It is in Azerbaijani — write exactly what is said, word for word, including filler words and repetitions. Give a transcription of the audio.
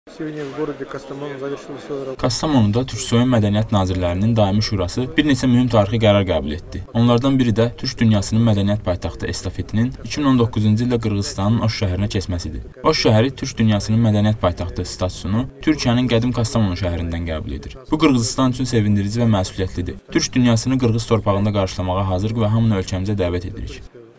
Kastamonuda Türk-Soyun Mədəniyyət Nazirlərinin Daimi Şurası bir neçə mühüm tarixi qərar qəbul etdi. Onlardan biri də Türk dünyasının mədəniyyət paytaxtı estafetinin iki min on doqquzuncu ildə Qırğızıstanın Oş şəhərinə keçməsidir. Oş şəhəri Türk dünyasının mədəniyyət paytaxtı statusunu Türkiyənin qədim Kastamonu şəhərindən qəbul edir. Bu Qırğızıstan üçün sevindirici və məsuliyyətlidir. Türk dünyasını Qırğız torpağında qarşılamağa hazırıq və hamını ölkəmizə dəvət edirik.